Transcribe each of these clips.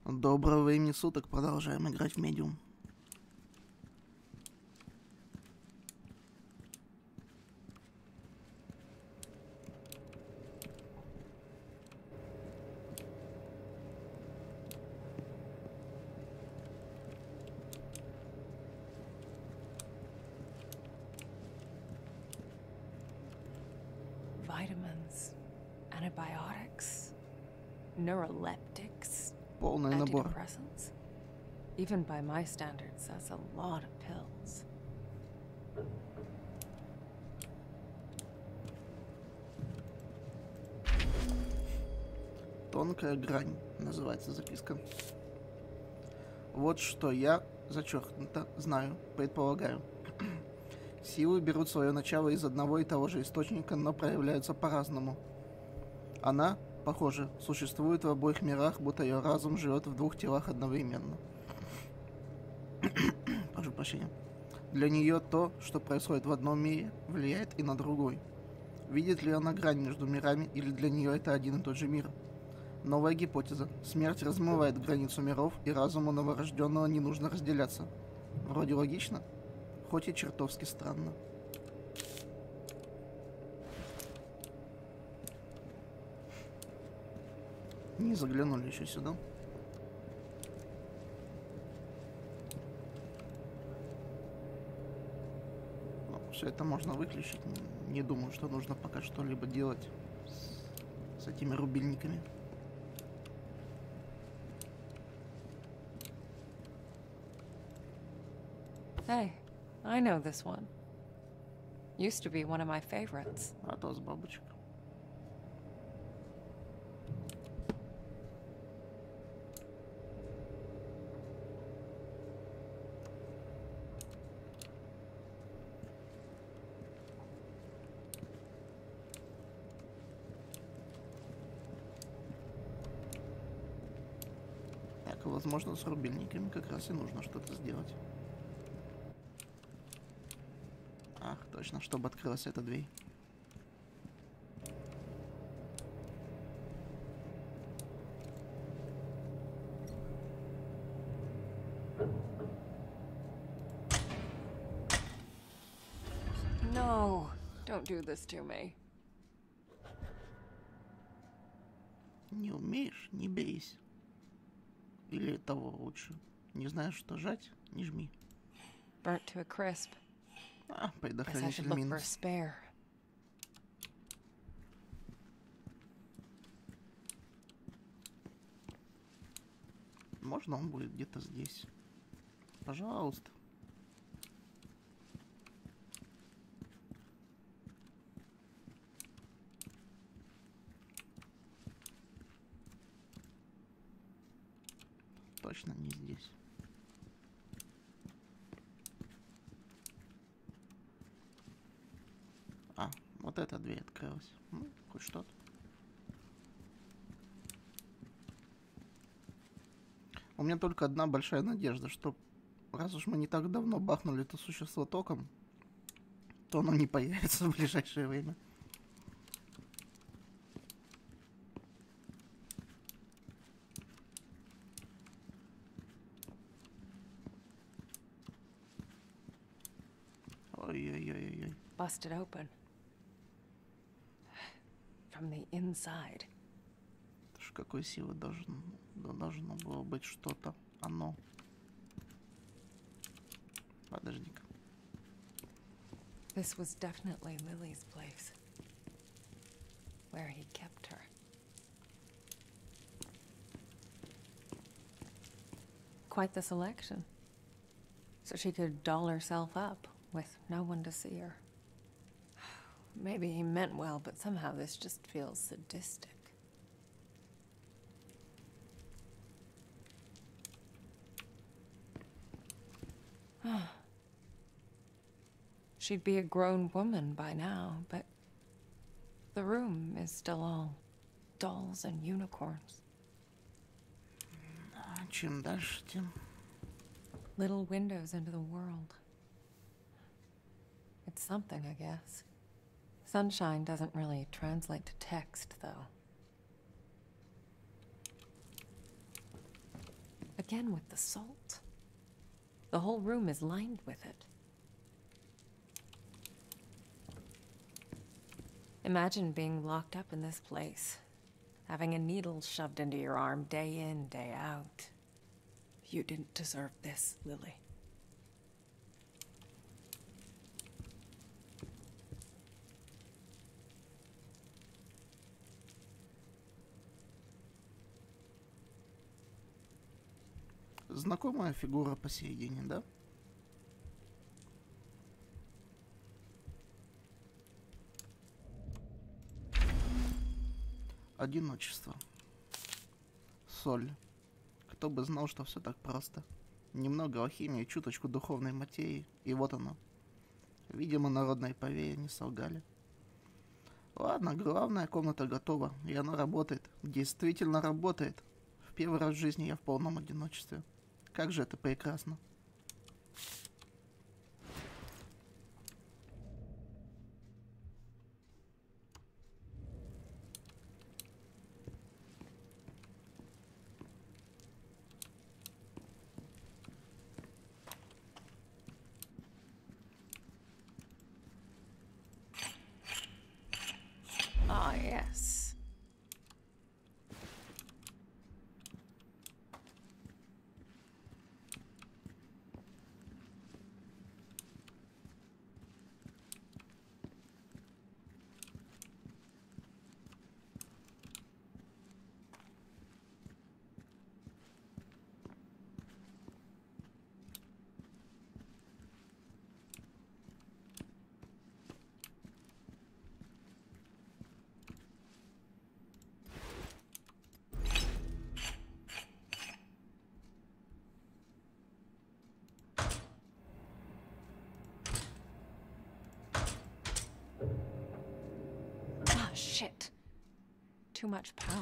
Доброго времени суток, продолжаем играть в Medium. Vitamins, antibiotics, neuroleptics, Полный набор. antidepressants. Even by my standards, that's a lot of pills. Тонкая грань, называется записка. Вот что я, зачеркнуто, знаю, предполагаю. Силы берут свое начало из одного и того же источника, но проявляются по-разному. Она, похоже, существует в обоих мирах, будто ее разум живет в двух телах одновременно. Прошу прощения. Для нее то, что происходит в одном мире, влияет и на другой. Видит ли она грань между мирами, или для нее это один и тот же мир? Новая гипотеза. Смерть размывает границу миров, и разуму новорожденного не нужно разделяться. Вроде логично, хоть и чертовски странно. Не заглянули еще сюда. Все это можно выключить. Не думаю, что нужно пока что-либо делать с этими рубильниками. Hey, I know this one. Used to be one of my favorites. Атос бабочек. Так, возможно, с рубильниками как раз и нужно что-то сделать. Ах, точно, чтобы открылась эта дверь. No, don't do this to me. Не умеешь, не бейся. Или того лучше. Не знаешь, что жать, не жми. Burnt to a crisp. А, Guess I should предохранитель look for a минус. spare. Можно он будет где-то здесь? Пожалуйста. Точно не здесь. А, вот эта дверь открылась. Ну, хоть что-то. У меня только одна большая надежда, что раз уж мы не так давно бахнули это существо током, то оно не появится в ближайшее время. Ой-ой-ой-ой. Busted open. From the inside. Это ж какой силы должно было быть что-то. Оно. Подожди-ка. This was definitely Lily's place. Where he kept her. Quite the selection. So she could doll herself up with no one to see her. Maybe he meant well, but somehow this just feels sadistic. She'd be a grown woman by now, but the room is still all dolls and unicorns. А чем дальше, тем... Little windows into the world. It's something, I guess. Sunshine doesn't really translate to text, though. again with the salt. The whole room is lined with it. Imagine being locked up in this place, having a needle shoved into your arm day in, day out. You didn't deserve this, Lily. Знакомая фигура посередине, да? Одиночество. Соль. Кто бы знал, что все так просто. Немного алхимии, чуточку духовной материи, и вот оно. Видимо, народные повея не солгали. Ладно, главная комната готова, и она работает. Действительно работает. В первый раз в жизни я в полном одиночестве. Как же это прекрасно. Ah, yes. Ah, shit. Too much power.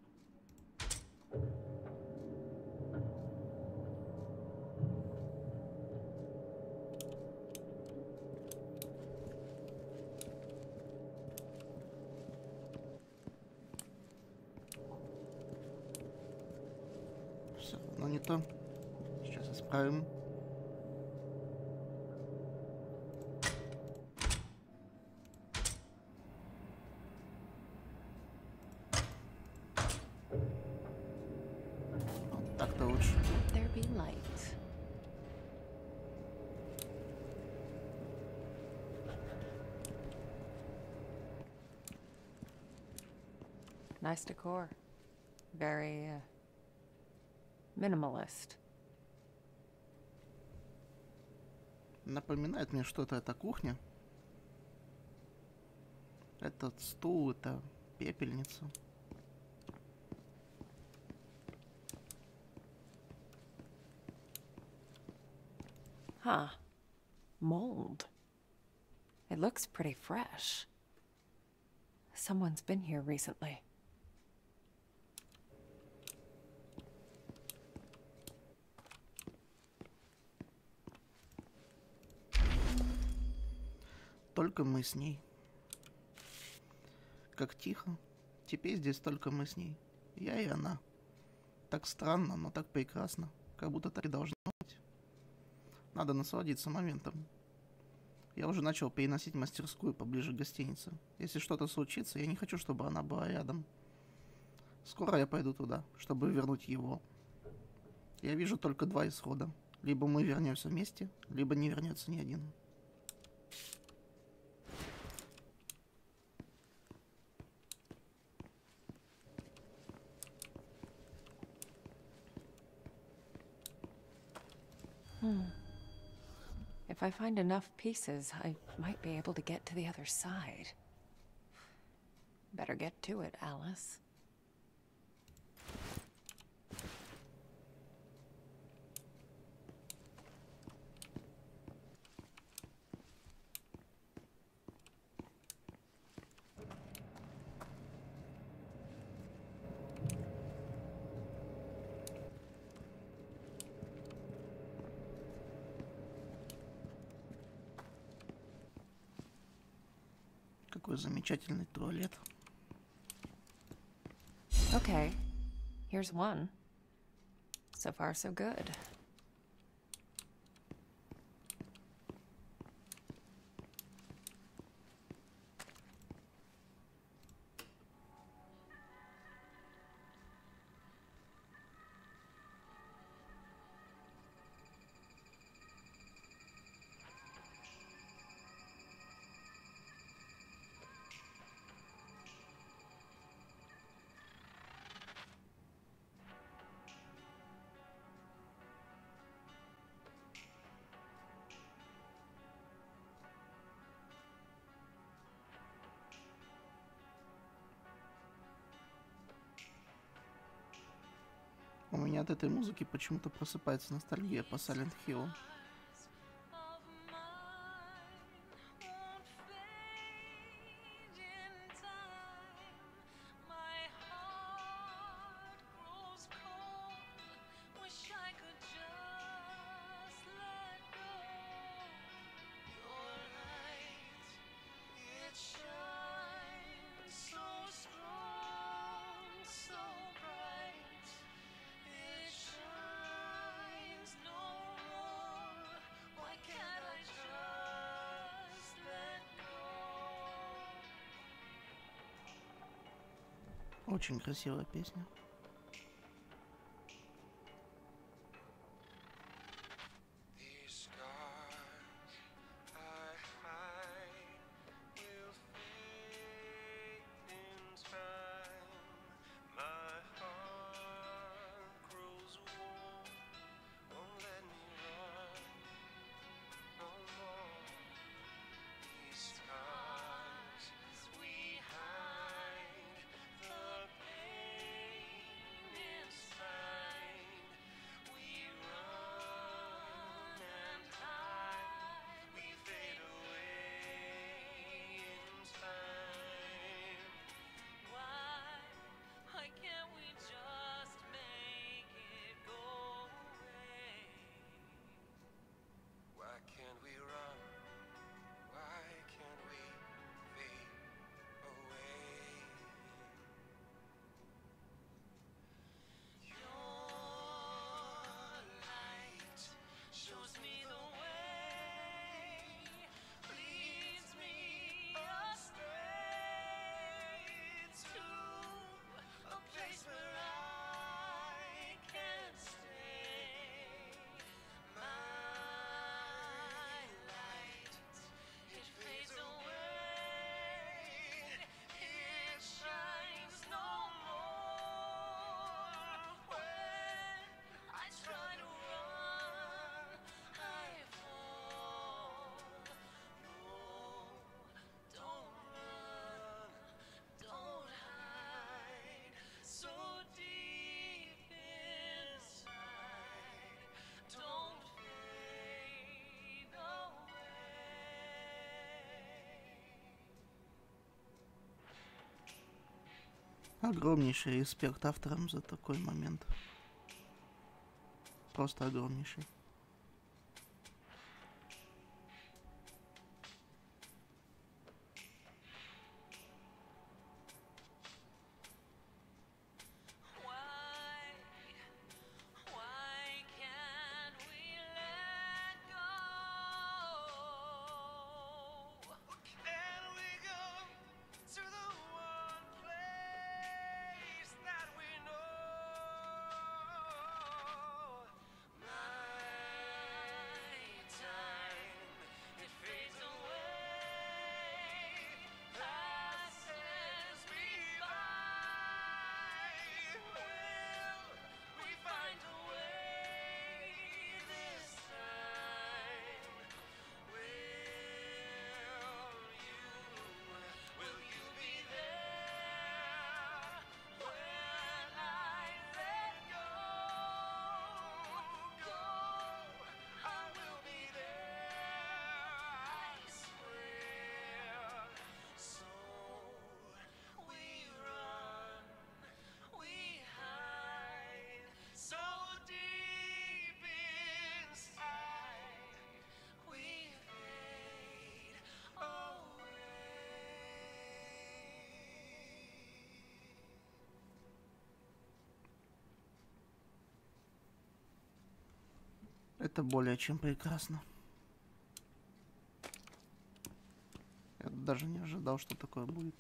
Все равно не то. Сейчас исправим. Вот так-то лучше. Let there be light. Nice decor. Very, minimalist. Напоминает мне что-то эта кухня. Этот стул, это пепельница. Huh. Mold. It looks pretty fresh. Someone's been here recently. Только мы с ней. Как тихо. Теперь здесь только мы с ней. Я и она. Так странно, но так прекрасно. Как будто так и должно быть. Надо насладиться моментом. Я уже начал переносить мастерскую поближе к гостинице. Если что-то случится, я не хочу, чтобы она была рядом. Скоро я пойду туда, чтобы вернуть его. Я вижу только два исхода. Либо мы вернемся вместе, либо не вернется ни один. If I find enough pieces, I might be able to get to the other side. Better get to it, Alice. Какой замечательный туалет. Okay, here's one. So far, so good. У меня от этой музыки почему-то просыпается ностальгия по Silent Hill. Очень красивая песня. Огромнейший респект авторам за такой момент. Просто огромнейший. Это более чем прекрасно. Я даже не ожидал, что такое будет.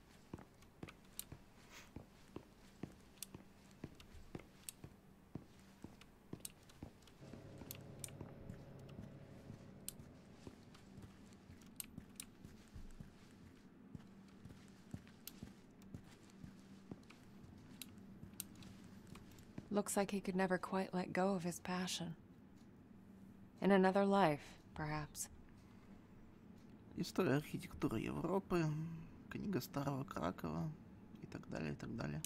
Looks like he could never quite let go of his passion. In another life, perhaps. История архитектуры Европы, книга Старого Кракова и так далее, и так далее.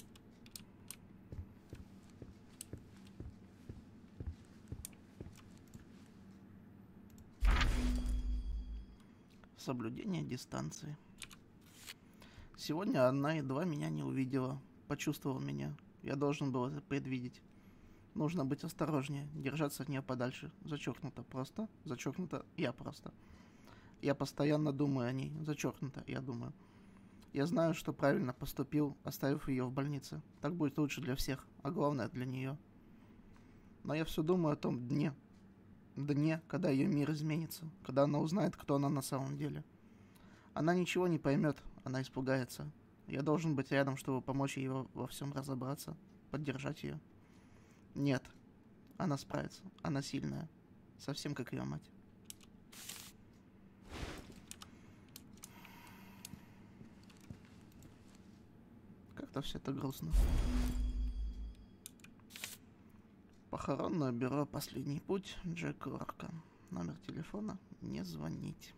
Соблюдение дистанции. Сегодня она едва меня не увидела, почувствовала меня. Я должен был это предвидеть. Нужно быть осторожнее, держаться от нее подальше. Зачеркнуто просто, зачеркнуто я просто. Я постоянно думаю о ней, зачеркнуто, я думаю. Я знаю, что правильно поступил, оставив ее в больнице. Так будет лучше для всех, а главное для нее. Но я все думаю о том дне, когда ее мир изменится, когда она узнает, кто она на самом деле. Она ничего не поймет, она испугается. Я должен быть рядом, чтобы помочь ей во всем разобраться, поддержать ее. Нет, она справится, она сильная, совсем как ее мать. Как-то все это грустно. Похоронное бюро «Последний путь», Джек Лорка. Номер телефона не звонить.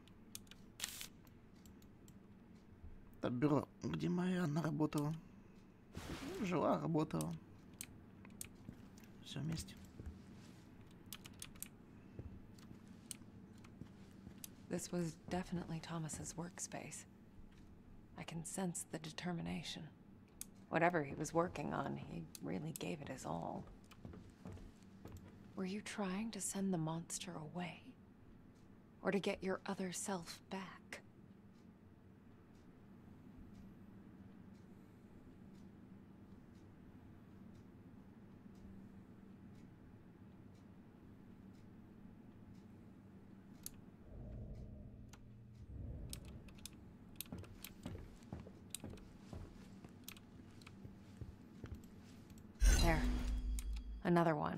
Это бюро, где Марианна работала. Жила, работала. Все вместе. This was definitely Thomas's workspace. I can sense the determination. Whatever he was working on, he really gave it his all. Were you trying to send the monster away? Or to get your other self back? There. Another one.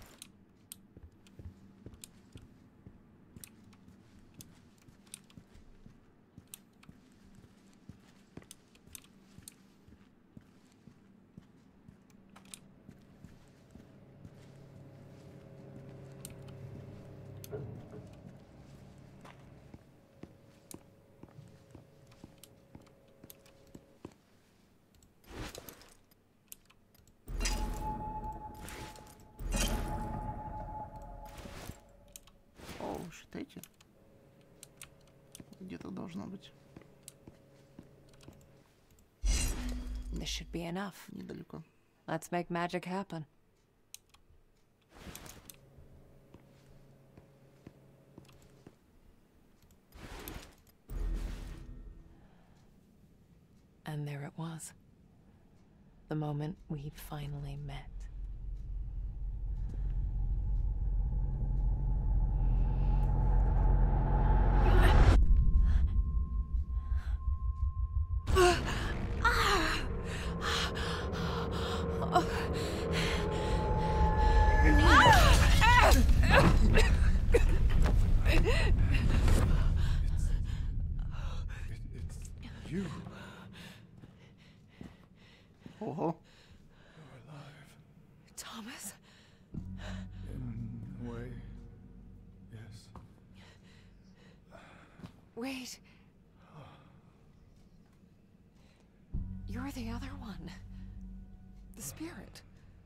Считайте. Где-то должно быть. This should be enough. Недалеко. Let's make magic happen. And there it was. The moment we finally met. You Ого. are alive. Thomas? In a way, yes. Wait. You're the other one. The spirit.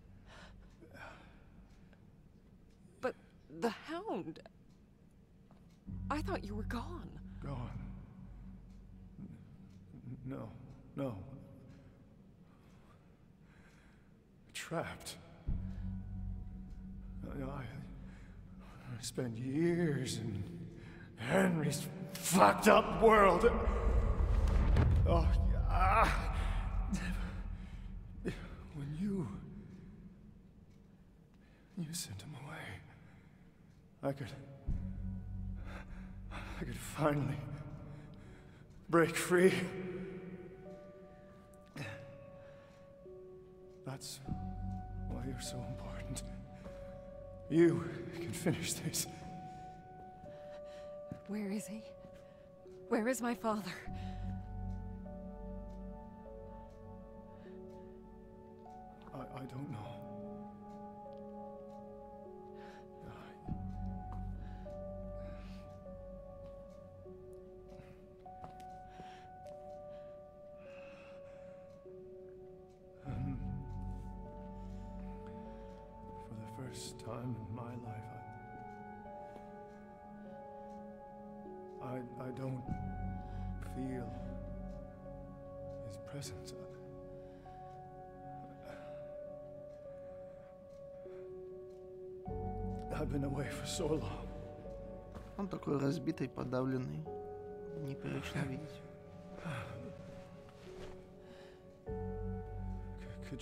But the hound. I thought you were gone. Gone. No, no. Trapped. I spent years in Henry's fucked up world. Oh, yeah. When you sent him away, I could finally break free. That's why you're so important. You can finish this. Where is he? Where is my father? I don't know. For the first time in my life, I don't feel his presence. I've been away for so long. Он такой разбитый, подавленный. Непривычно видеть. Could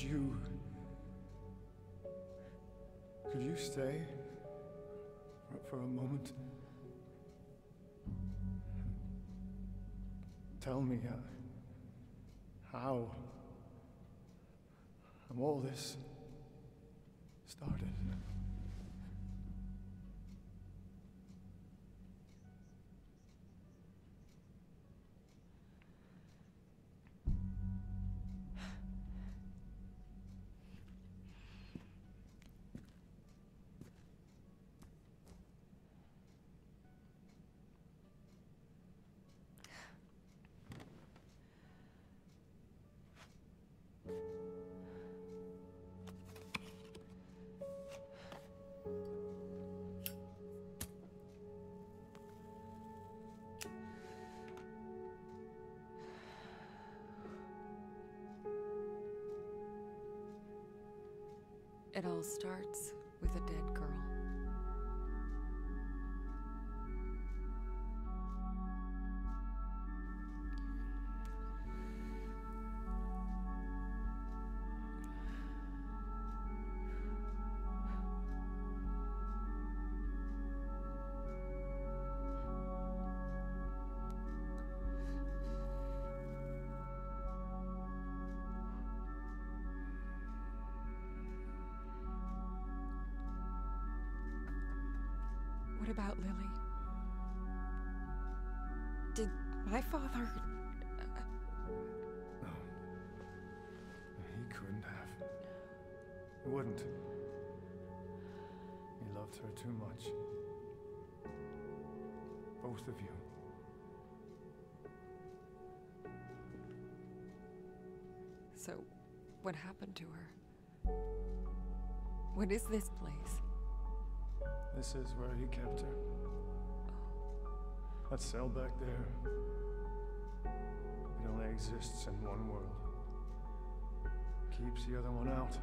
you stay for a moment? Tell me how all this started. It all starts with a dead girl. What about Lily? Did my father... No. He couldn't have. He wouldn't. He loved her too much. Both of you. So, what happened to her? What is this place? This is where he kept her. That cell back there. It only exists in one world. Keeps the other one out.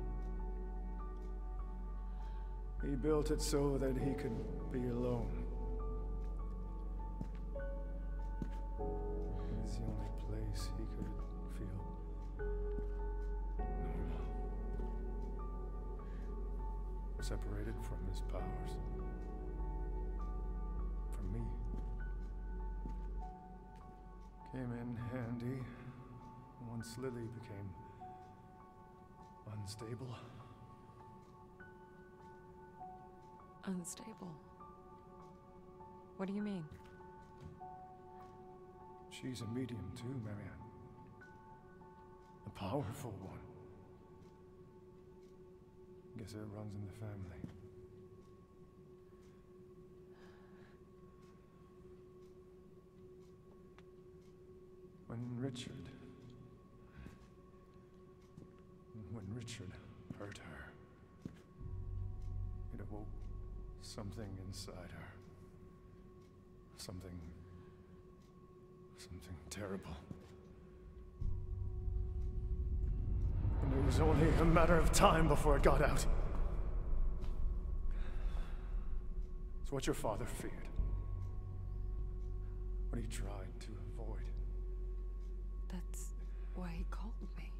He built it so that he could be alone. It is the only place he could feel normal. Separated from his powers. From me. Came in handy once Lily became unstable. Unstable? What do you mean? She's a medium too, Marianne. A powerful one. Guess it runs in the family. When Richard hurt her, it awoke something inside her. Something terrible. And it was only a matter of time before it got out. It's what your father feared. What he tried to avoid. That's why he called me.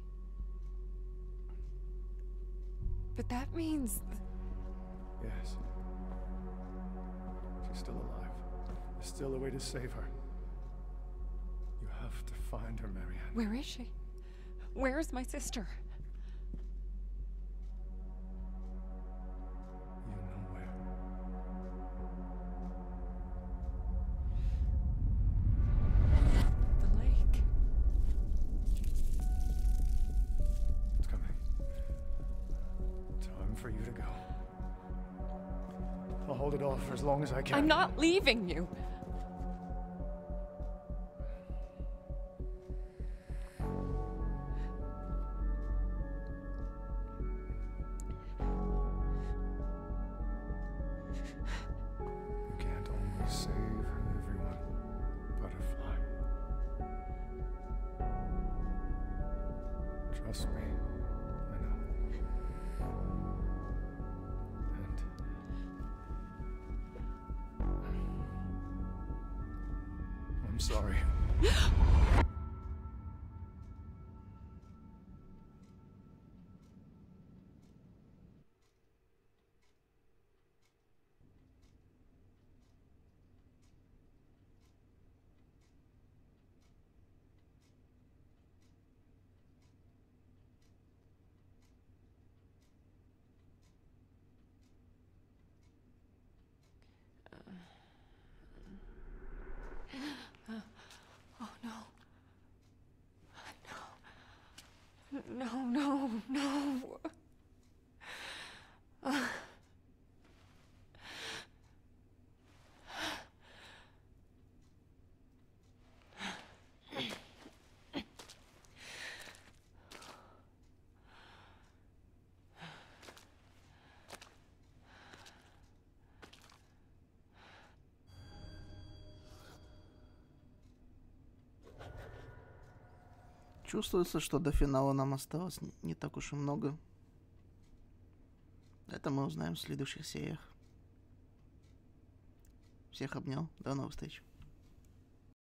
But that means... Yes. She's still alive. There's still a way to save her. You have to find her, Marianne. Where is she? Where is my sister? You know where. The lake. It's coming. Time for you to go. I'll hold it off for as long as I can. I'm not leaving you. You can't always save everyone, Butterfly. Trust me, I know. And I'm sorry. Oh no. No. No, no, no. Чувствуется, что до финала нам осталось не так уж и много. Это мы узнаем в следующих сериях. Всех обнял. До новых встреч.